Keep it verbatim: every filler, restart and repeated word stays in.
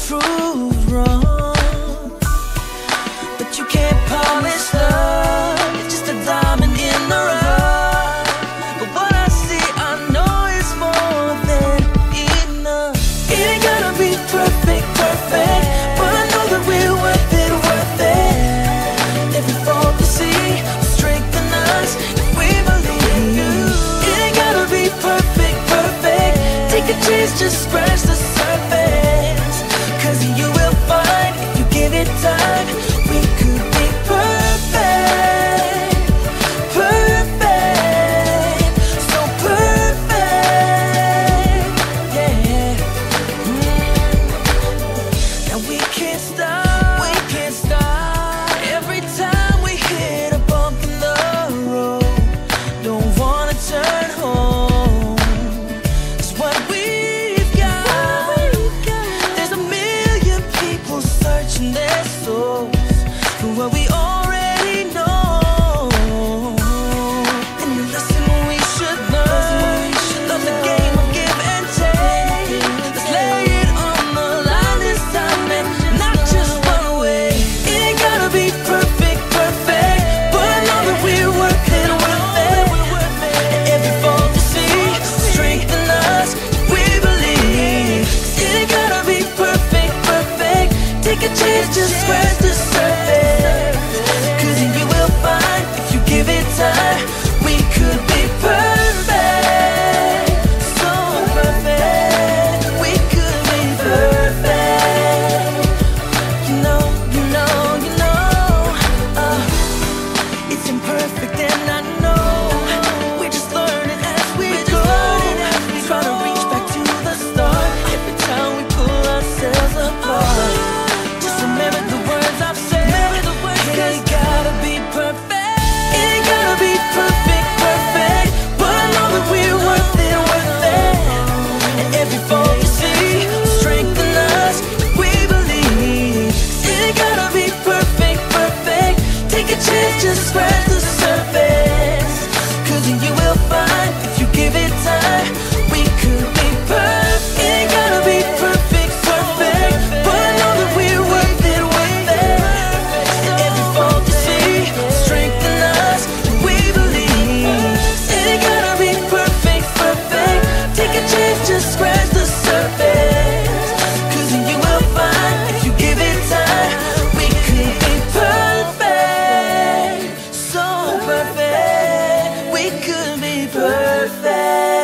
proved wrong, but you can't polish love. It's just a diamond in the rough. But what I see, I know is more than enough. It ain't gotta be perfect, perfect, but I know that we're worth it, worth it. Every fault we see will strengthen us if we believe. It ain't gotta be perfect, perfect. Take a chance, just scratch the surface, 'cause you will find if you give it time, we could be perfect, perfect, so perfect, yeah. Mm. Now we can't stop, we can't stop. Every time we hit a bump in the road, don't wanna turn home. It's what we've got. There's a million people searching their souls for what we already know. And the lesson we should learn, love the game of give and take. Let's lay it on the line this time and not just run away. It ain't gotta be perfect, perfect, but I know that we're worth it, worth it. And every fault we see will strengthen us if we believe. It ain't gotta be perfect, perfect. Take a chance, just scratch the surface, 'cause you will find if you give it time, we could be perfect, so perfect. We could be perfect. You know, you know, you know. uh, It's imperfect and I know. We're just learning as we go. Trying to reach back to the start every time we pull ourselves apart. Just remember the words I've said. It ain't gotta be perfect. It ain't gotta be perfect, perfect, but I know that we're worth it, worth it. And every fault you see will strengthen us if we believe. It ain't gotta be perfect, perfect. Take a chance, just scratch the surface, 'cause you will find if you give it time, we could be perfect. It ain't gotta be perfect, perfect, but I know that we're worth it, worth it. And every fault you see will strengthen us if we believe. It ain't gotta be perfect, perfect. Take a chance, just scratch the surface, 'cause you will find if you give it time, we could be perfect, so perfect. We could be perfect.